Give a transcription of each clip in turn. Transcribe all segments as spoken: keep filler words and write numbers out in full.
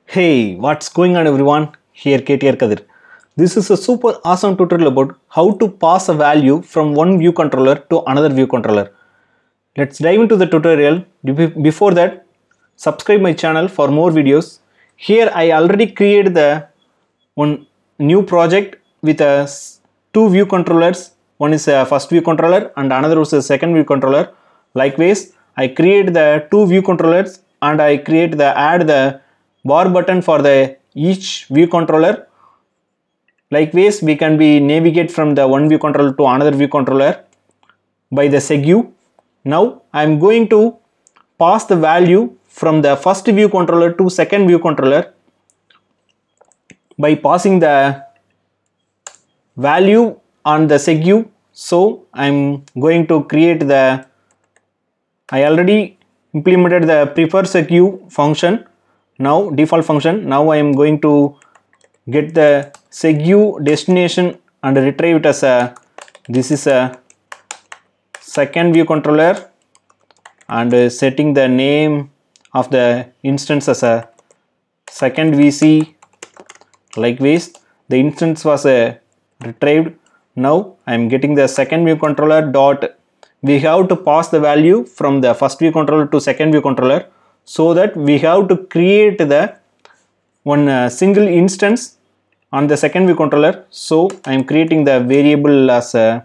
Hey, what's going on everyone? Here K T R Kadir. This is a super awesome tutorial about how to pass a value from one view controller to another view controller. Let's dive into the tutorial. Before that, subscribe my channel for more videos. Here I already created the one new project with a two view controllers. One is a first view controller and another is a second view controller. Likewise, I create the two view controllers and I create the add the bar button for the each view controller. Likewise, we can be navigate from the one view controller to another view controller by the segue. Now I am going to pass the value from the first view controller to second view controller by passing the value on the segue. So I am going to create the I already implemented the prefer segue function. Now default function. Now I am going to get the segue destination and retrieve it as a this is a second view controller and setting the name of the instance as a second V C. Likewise, the instance was a retrieved. Now I am getting the second view controller dot. We have to pass the value from the first view controller to second view controller, so that we have to create the one uh, single instance on the second view controller. So I am creating the variable as a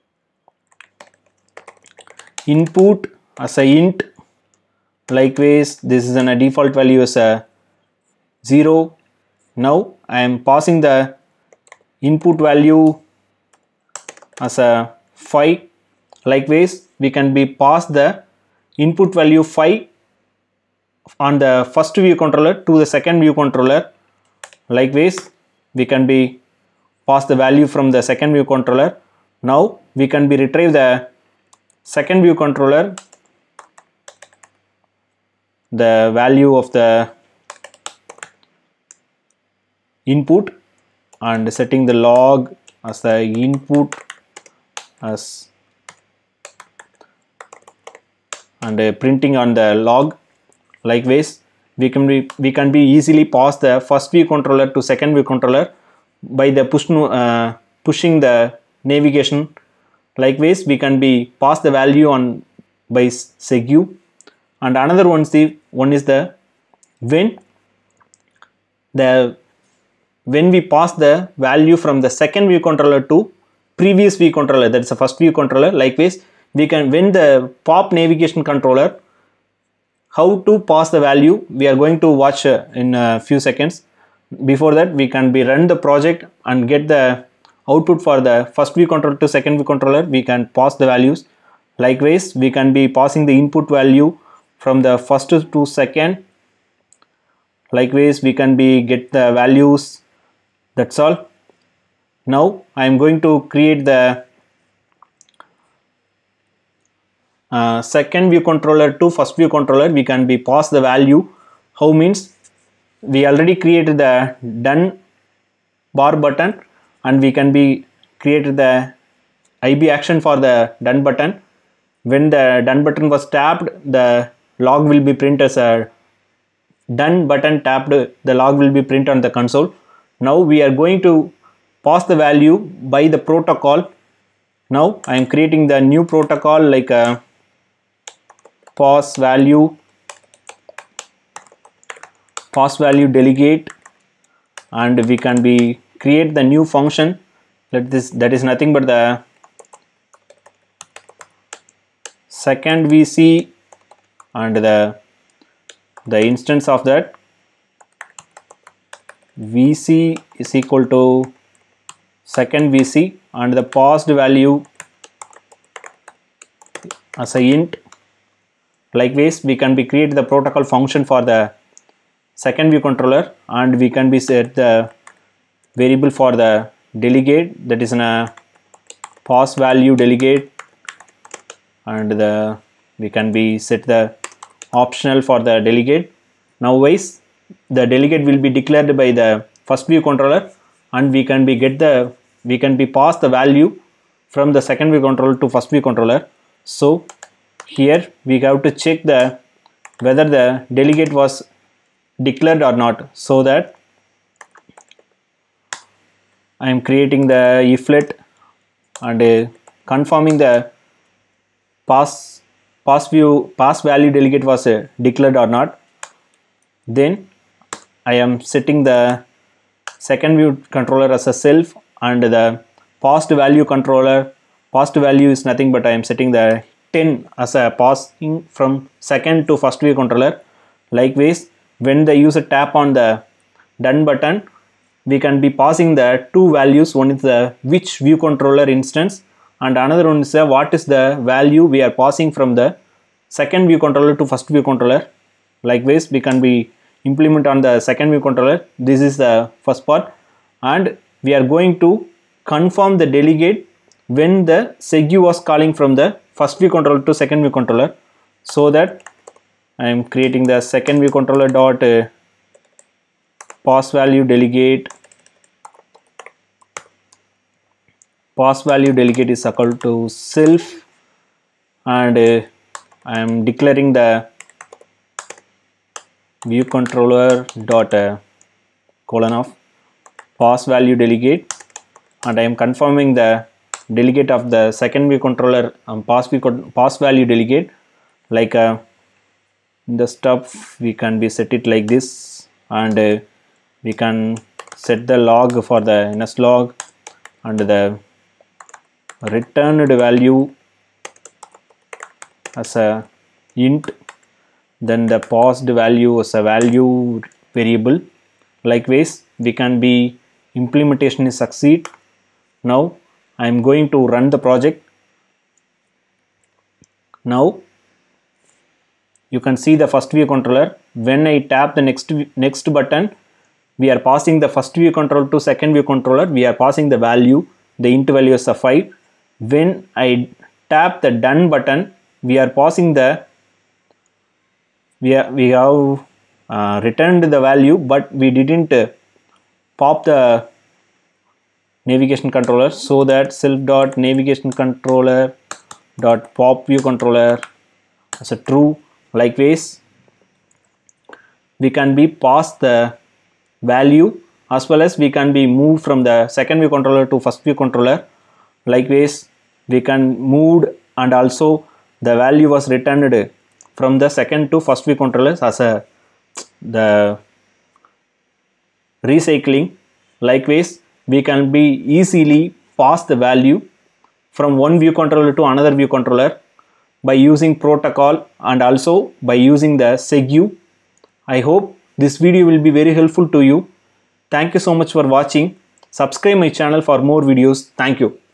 input as a int. Likewise, this is an a default value as a zero. Now I am passing the input value as a five. Likewise, we can be pass the input value five on the first view controller to the second view controller. Likewise, we can be pass the value from the second view controller. Now we can be retrieve the second view controller the value of the input and setting the log as the input as and uh, printing on the log. Likewise, we can be we can be easily pass the first view controller to second view controller by the push uh, pushing the navigation. Likewise, we can be pass the value on by segue, and another one is the one is the when the when we pass the value from the second view controller to previous view controller, that's the first view controller. Likewise, we can when the pop navigation controller, how to pass the value we are going to watch uh, in a few seconds. Before that, we can be run the project and get the output for the first view controller to second view controller. We can pass the values. Likewise, we can be passing the input value from the first to second. Likewise, we can be get the values. That's all. Now I am going to create the Uh, second view controller to first view controller. We can be pass the value. How means we already created the done bar button and we can be created the I B action for the done button. When the done button was tapped, the log will be printed as a done button tapped. The log will be printed on the console. Now we are going to pass the value by the protocol. Now I am creating the new protocol like a pass value pass value delegate, and we can be create the new function. Let this that is nothing but the second V C and the the instance of that V C is equal to second V C and the passed value as a int. Likewise, we can be create the protocol function for the second view controller and we can be set the variable for the delegate, that is in a pass value delegate, and the we can be set the optional for the delegate. Now wise the delegate will be declared by the first view controller and we can be get the we can be pass the value from the second view controller to first view controller. So here we have to check the whether the delegate was declared or not, so that I am creating the iflet and uh, confirming the pass pass view pass value delegate was uh, declared or not. Then I am setting the second view controller as a self, and the passed value controller, passed value is nothing but I am setting the ten as a passing from second to first view controller. Likewise, when the user tap on the done button, we can be passing the two values. One is the which view controller instance, and another one is the what is the value we are passing from the second view controller to first view controller. Likewise, we can be implement on the second view controller. This is the first part, and we are going to confirm the delegate when the segue was calling from the first view controller to second view controller, so that I am creating the second view controller dot uh, pass value delegate. Pass value delegate is equal to self, and uh, I am declaring the view controller dot uh, colon of pass value delegate, and I am confirming the delegate of the second view controller um, pass view pass value delegate. Like uh, in the stuff we can be set it like this, and uh, we can set the log for the ns log, and the returned value as a int, then the passed value as a value variable. Likewise, we can be implementation is succeed. Now I am going to run the project. Now you can see the first view controller. When I tap the next next button, we are passing the first view controller to second view controller. We are passing the value, the int value is a five. When I tap the done button, we are passing the we, are, we have uh, returned the value, but we didn't uh, pop the navigation controller, so that self dot navigation controller dot pop view controller as a true. Likewise, we can be pass the value, as well as we can be moved from the second view controller to first view controller. Likewise, we can move, and also the value was returned from the second to first view controllers as a the recycling. Likewise, we can be easily pass the value from one view controller to another view controller by using protocol, and also by using the segue. I hope this video will be very helpful to you. Thank you so much for watching. Subscribe my channel for more videos. Thank you.